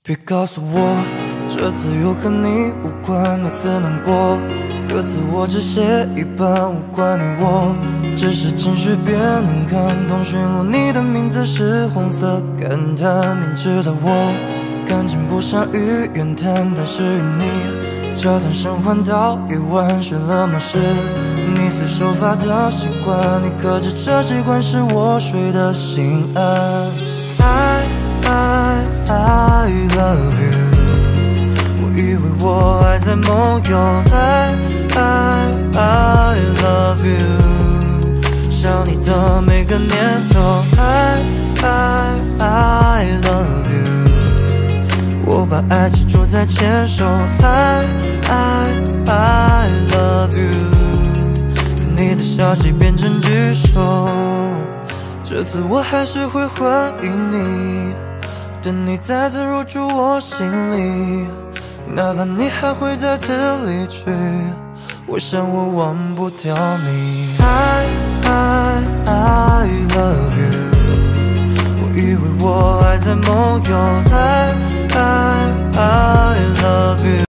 别告诉我，这次又和你无关，每次难过，歌词我只写一半，无关你我，只是情绪变难看。通讯录你的名字是红色感叹，明知道我感情不善于言谈，但是与你这段神魂到夜晚学了模式，你随手发的习惯，你克制这习惯是我睡的心安。I love you， 我以为我还在梦游。I love you， 想你的每个念头。I love you， 我把爱记住在牵手。I love you， 你的消息变成举手，这次我还是会回应你。等你再次入住我心里，哪怕你还会再次离去，我想我忘不掉你。I love you， 我以为我还在梦游。I love you。